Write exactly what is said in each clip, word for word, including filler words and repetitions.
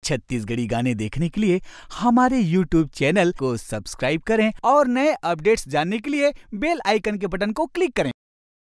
छत्तीसगढ़ी गाने देखने के लिए हमारे यूट्यूब चैनल को सब्सक्राइब करें और नए अपडेट्स जानने के लिए बेल आइकन के बटन को क्लिक करें।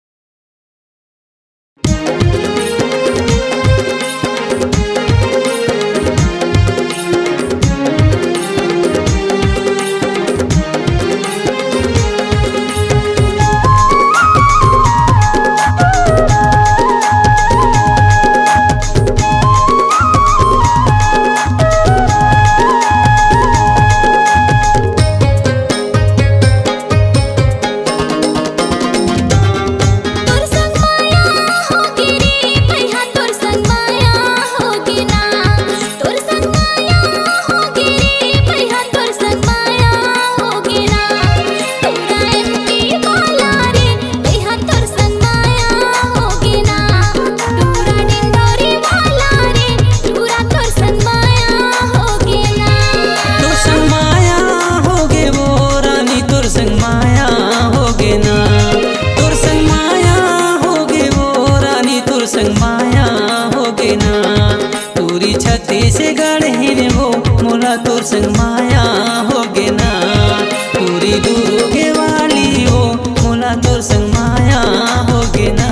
छत्तीसगढ़ ही हो मोला तोर संग माया होगे ना, पूरी दुर्गे वाली हो मोला तोर संग माया होगे ना।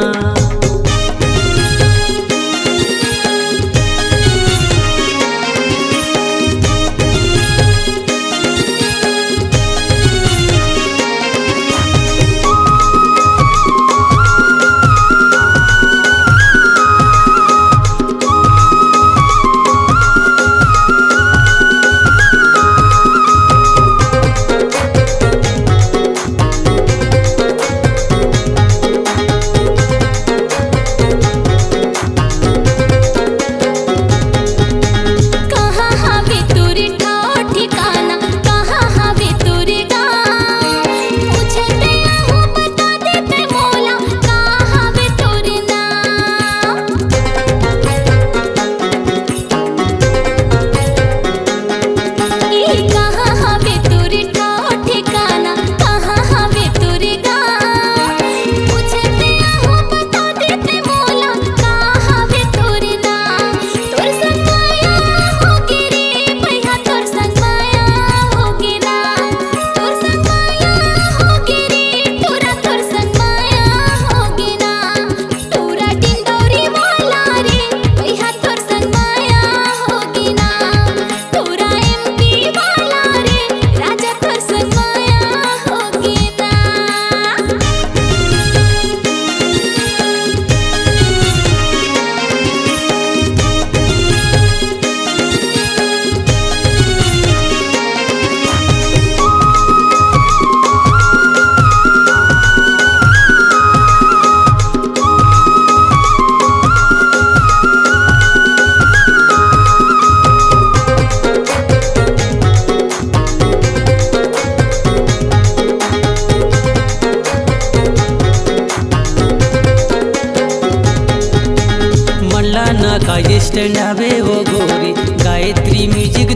स्टैंड आवे वो गोरी गायत्री म्यूजिक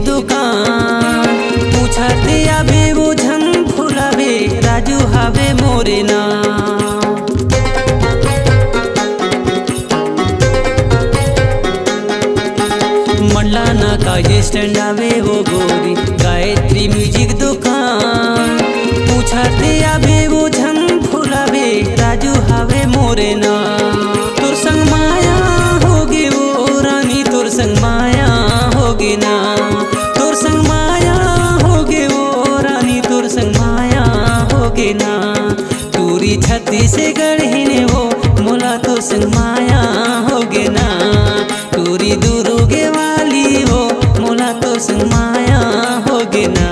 दुकान, पूछते आवे वो झंग फुलावे राजू हावे मोरे नाम। मल्लाना का ये स्टैंड आवे वो गोरी गायत्री म्यूजिक दुकान, पूछते आवे वो झंग फुलावे राजू हावे मोरे नाम। तोर संग माया होगे वो रानी तोर संग माया होगे ना, तोर संग माया होगे वो रानी तोर संग माया होगे ना। तूरी छत्तीसगढ़ ही हो मोला तोर संग माया होगे ना, तूरी दुर्गे वाली हो मोला तोर संग माया होगे ना।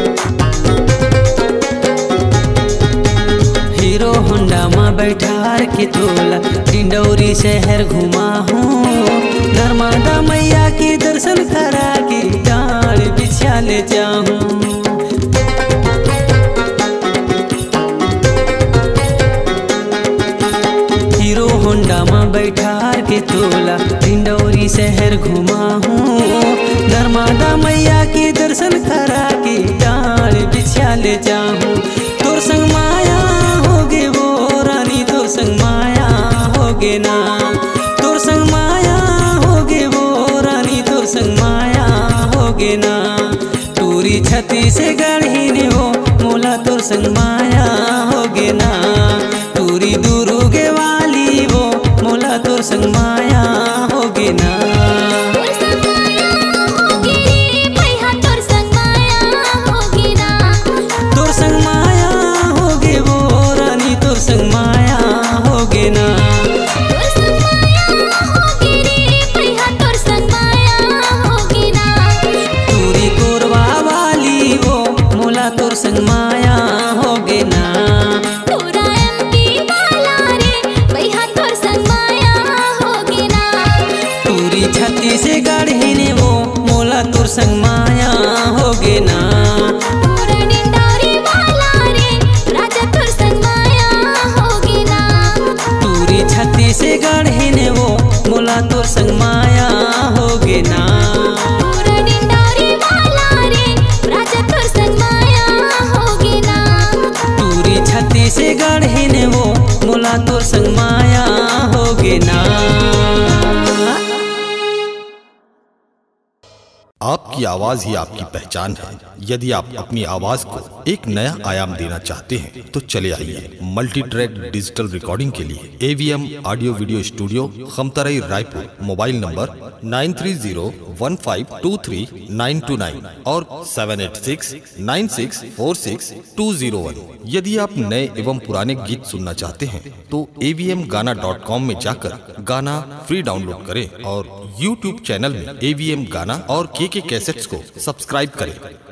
बैठार के तोला डिंडौरी शहर घुमा हूँ, नर्मदा मैया के दर्शन करा के डाल बिछा ले जाऊँ। हीरो होंडा में बैठार के तोला डिंडौरी शहर घुमा हूँ, नर्मदा मैया के दर्शन करा के डाल बिछा ले जाऊँ। तोर संग माया होगे वो रानी, तोर संग माया होगे ना, तोर संग माया होगे वो रानी, तोर संग माया होगे ना। टूरी छती से गढ़ी ने वो मोला तोर संग माया होगे ना, टूरी दुरुगे वाली वो मोला तोर संग माया होगे ना। तोर संग माया होगे वो रानी, तोर संग माया होगे ना। टूरी कोरवा वाली वो मोला तोर संग माया होगे ना। टूरी छत्ती से गाढ़ी ने वो मोला तोर संग माया होगे ना। टूरी छत्ती से गाढ़ी ने वो मोला तोर संग माया होगे ना। टूरी छत्ती से गाढ़ी ने वो मोला तोर संग माया होगे ना। आपकी आवाज ही आपकी पहचान है। यदि आप अपनी आवाज को एक नया आयाम देना चाहते हैं तो चले आइए मल्टी ट्रैक डिजिटल रिकॉर्डिंग के लिए AVM audio video studio Khamtarai Raipur. Mobile number nine three zero one five two three nine two nine और seven eight six nine six four six two zero one. यदि आप नए एवं पुराने गीत सुनना चाहते हैं तो एवीएम गाना डॉट कॉम में जाकर गाना फ्री डाउनलोड करें और यूट्यूब चैनल में एवीएम गाना और के के कैसेट्स को सब्सक्राइब करें।